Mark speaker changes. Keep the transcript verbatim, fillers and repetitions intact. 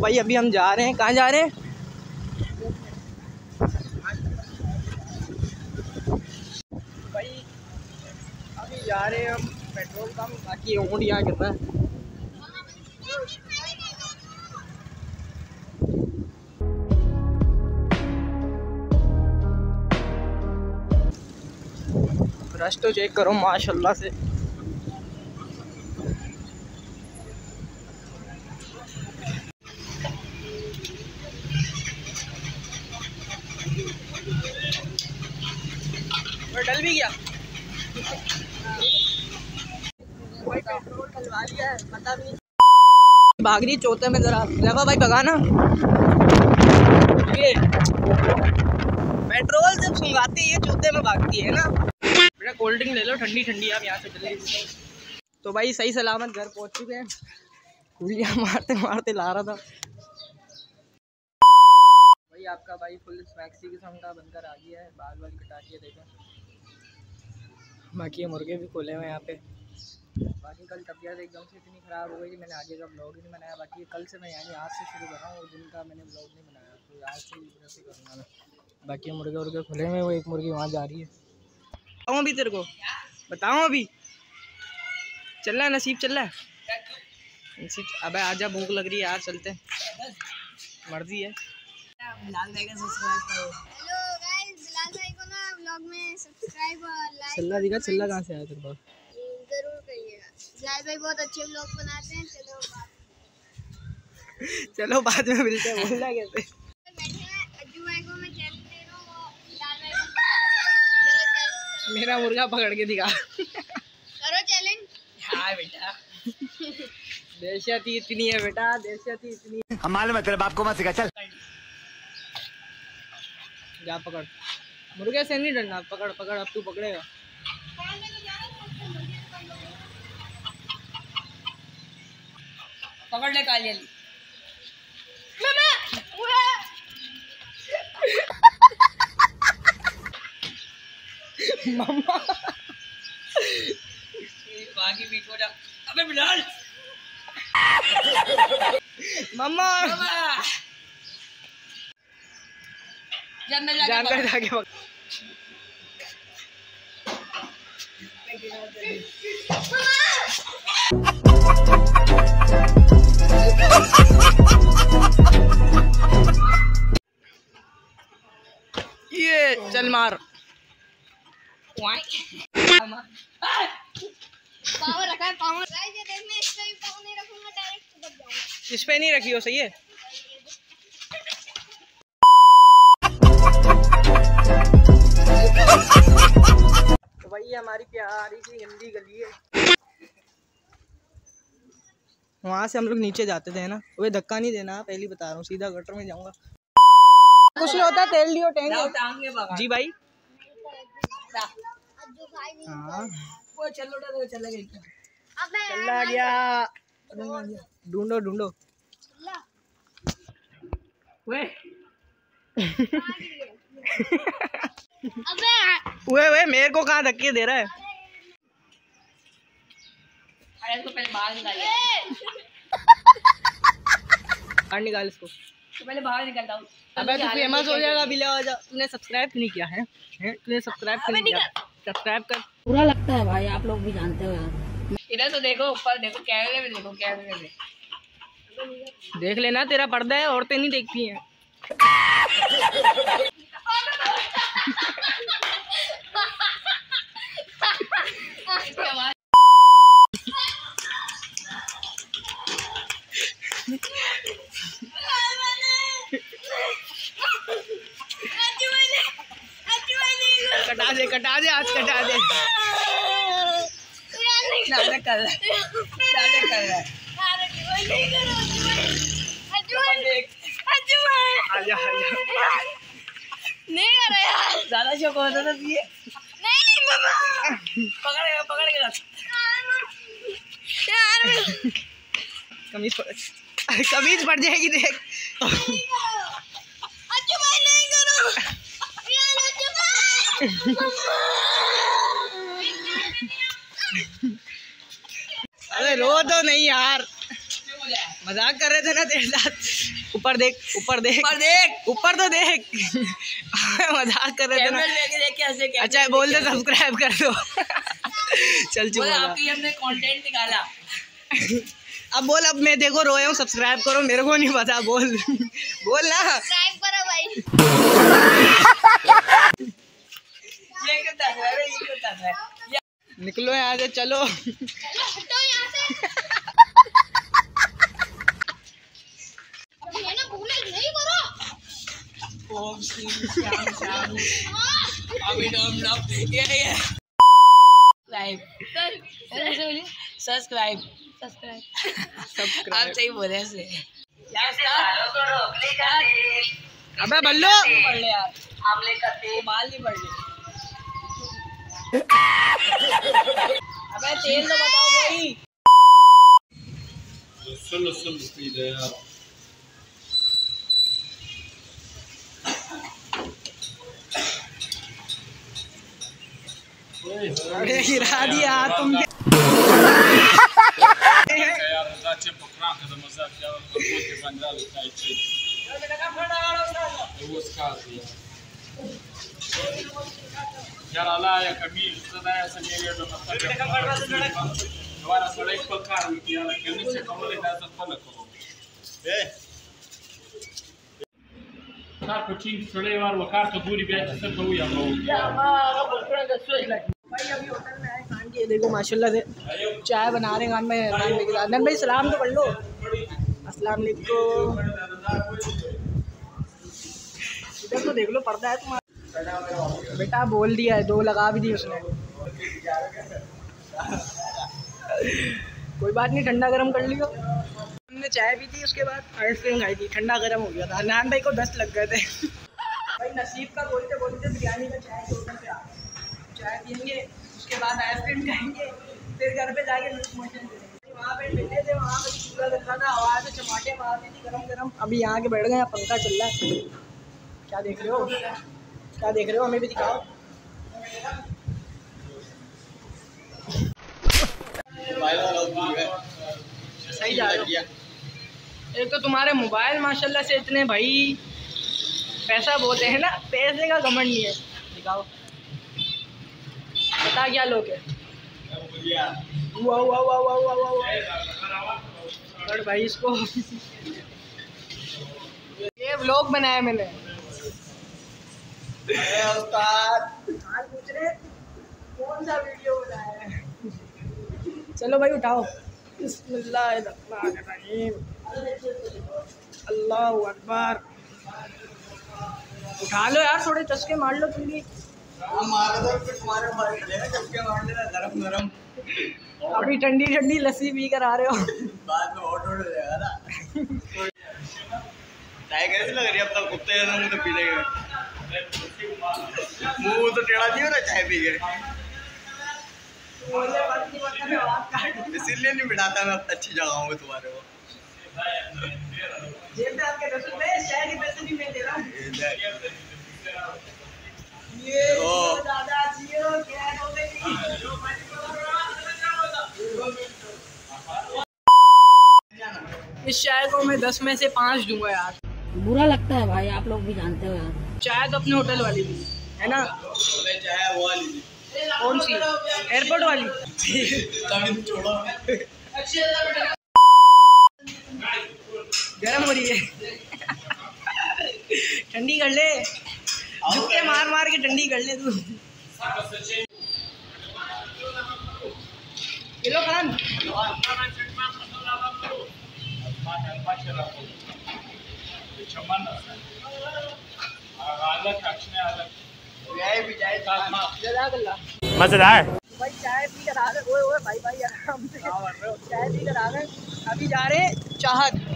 Speaker 1: भाई अभी हम जा रहे हैं, कहाँ जा रहे हैं? भाई अभी जा रहे हैं हम पेट्रोल पंप, बाकी ऊँट यहाँ गिर रहा है। रश तो चेक करो माशाल्लाह से। डल भी गया भाई, पेट्रोल डलवा लिया है, पता भी भाग रही चौथे में। जरा देखो भाई भगाना, ये पेट्रोल जब सुंगाती है ये चौथे में भागती है ना। बेटा कोल्ड ड्रिंक ले लो ठंडी ठंडी, आप यहाँ से चले। तो भाई सही सलामत घर पहुँच चुके हैं। गुलियाँ मारते मारते ला रहा था भाई। आपका भाई फुल मैक्सी किस्म का बनकर आ गया है, बाल बाल कटा के देखो। बाकी ये मुर्गे भी खोले हुए हैं यहाँ पे। बाकी कल तबीयत एकदम से इतनी ख़राब हो गई कि मैंने आगे का ब्लॉग ही नहीं बनाया। बाकी कल से मैं यानी आज से शुरू कर रहा हूँ, और दिन का मैंने ब्लॉग नहीं बनाया, तो आज से वैसे करूँगा मैं। बाकी मुर्गे उर्गे खुले हुए, वो एक मुर्गी वहाँ जा रही है। बताऊँ अभी तेरे को, बताऊँ अभी चल रहा है नसीब, चल रहा है नसीब। अबे आजा, भूख लग रही है यार, चलते हैं, मर्जी है। बिलाल भाई का सब्सक्राइब करो। हेलो गाइस, बिलाल भाई को ना व्लॉग में सब्सक्राइब और लाइक। चिल्ला दिखा, चिल्ला कहाँ से आया तेरे पास? जरूर करिएगा, बिलाल भाई बहुत अच्छे व्लॉग बनाते हैं। चलो बात चलो बाद में मिलते हैं। बोलना कैसे बैठे हैं अज्जू भाई को मैं चैलेंज दे रहा हूं, वो बिलाल भाई को मेरा मुर्गा पकड़ के दिखा। करो चैलेंज। हां बेटा, दहशत ही इतनी है बेटा, दहशत ही इतनी है।
Speaker 2: हम मालूम है तेरे बाप को मत सिखा, चल
Speaker 1: जा पकड़। मुर्गे से नहीं डरना, पकड़ पकड़, अब तू पकड़ेगा। पकड़ ले काली मम्मा। बाकी भी हो जा। अबे बिलाल मम्मा जानकर जाके जाके पकड़। ये चल मार। पावर रखा है, पावर। ये देख, मैं इस पे भी पावर नहीं रखूंगा, डायरेक्ट दब जाऊंगा। इस पे नहीं रखी हो, सही है। तो भाई ये हमारी प्यारी सी गंदी गली है, वहाँ से हम लोग नीचे जाते थे ना। वो धक्का नहीं देना, पहले बता रहा हूँ, सीधा गटर में जाऊंगा। कुछ नहीं होता, तेल लियो टैंक। जी भाई हाँ, वो चलो तो चला गया, चला गया। ढूंढो ढूंढो वे वे वे मेरे को कहाँ धक्के दे रहा है? अरे तो पहले बाहर निकाल, बाहर निकाल इसको, तो पहले बाहर निकालता हूँ। अबे तू फेमस हो जाएगा बिला। आजा, तूने सब्सक्राइब नहीं किया है, हैं? तूने सब्सक्राइब नहीं किया, सब्सक्राइब कर।
Speaker 3: बुरा लगता है भाई, आप लोग भी जानते हो यार।
Speaker 1: इधर तो देखो, ऊपर देखो, कैमरे में देखो, कैमरे में देख लेना, तेरा पर्दा है, औरतें नहीं देखती हैं। कटा दे, कटा दे, आज कटा दे। नाटक कर रहा है, नाटक कर रहा है। आजा आजा, नहीं कर रहा यार, ज्यादा शौक होता था ये। नहीं मामा, पकड़ पकड़ के रख यार। कमीज कमीज पड़ जाएगी, देख। अच्छा भाई नहीं करो यार, अच्छा अरे रो तो नहीं यार, मजाक कर रहे थे ना तेरे साथ। ऊपर देख, ऊपर देख, ऊपर देख, ऊपर तो देख। मजाक कर रहे थे ना। कैसे अच्छा बोल दे सब्सक्राइब कर दो। चल चुप आपकी हमने कंटेंट निकाला। अब बोल, अब मैं देखो रोया हूँ, सब्सक्राइब करो, मेरे को नहीं पता, बोल बोल ना। सब्सक्राइब करो भाई। ये क्यों कर रहा है, ये क्यों कर रहा है? निकलो यहाँ से, चलो। सब्सक्राइब सब्सक्राइब आप सही बोले ऐसे। अबे बल्लो पढ़ ले यार, आमले का तेल बाल नहीं पढ़ ले। अबे तेल तो बताओ भाई।
Speaker 2: सुन सुन स्पीड है यार।
Speaker 1: अरे गिरा दिया तुम। भाई अभी होटल में आए खान के, देखो माशाल्लाह से चाय बना रहे हैं खान में, खान के साथ। नन भाई सलाम तो पढ़ लो। अस्सलाम वालेकुम। इधर तो देख लो, पर्दा है तुम्हारा। बेटा बोल दिया है, दो लगा भी दी उसने। कोई बात नहीं, ठंडा गरम कर लियो। हमने चाय पी थी, उसके बाद आइसक्रीम खाई थी, ठंडा गरम हो गया था। नान भाई को दस लग गए थे। भाई नसीब का बोलते बोलते बिरयानी का चाय के होटल पे आ गए। चाय पियेंगे, उसके बाद आइसक्रीम खाएंगे, फिर घर पे जाके लूज मोशन करेंगे। वहाँ पे मिले थे, वहाँ पे चूल्हा चल रहा था, आवाज़ से टमाटे मार रही थी गरम गरम। अभी यहाँ के बैठ गए, यहाँ पंखा चल रहा है। क्या देख रहे हो, क्या देख रहे हो, हमें भी दिखाओ। सही जा रहे हो। एक तो तुम्हारे मोबाइल माशाल्लाह से इतने भाई पैसा बोलते हैं ना, पैसे का घमंड नहीं है। दिखाओ, बता क्या लोग है। वाह वाह वाह वाह वाह वाह। और भाई इसको ये व्लॉग बनाया मैंने। उस्ताद हाल पूछ रहे कौन सा वीडियो बनाया है। चलो भाई उठाओ। बिस्मिल्लाहिर्रहमानिर्रहीम, अल्लाहु अकबर। उठा लो यार, थोड़े चस्के मार लो तुम भी। गरम गरम अभी ठंडी ठंडी लस्सी पी कर आ रहे हो। बाद में ऑर्डर हो जाएगा ना। चाय कैसी लग रही है? अब तक कुत्ते मुँह तो पी लेंगे, मुँह तो टेढ़ा नहीं हो रहा चाय पी के। इसीलिए नहीं बिठाता मैं अच्छी जगहों में तुम्हारे को। जेब में आपके दस रुपए चाय के पैसे भी मैं दे रहा हूँ। इस चाय को मैं दस में से पाँच दूंगा यार।
Speaker 3: बुरा लगता है भाई, आप लोग भी जानते हो यार।
Speaker 1: चाय तो अपने होटल वाली थी है ना? चाय वो वाली थी। कौन सी? एयरपोर्ट वाली। गरम हो रही है। ठंडी कर ले, झुक्के मार मार के ठंडी कर ले तू। किलो खान
Speaker 4: मजेदार
Speaker 1: भाई। चाय पी कर आ गए, ओए ओए भाई भाई आराम से चाय पी कर आ गए। अभी जा रहे हैं चाहत।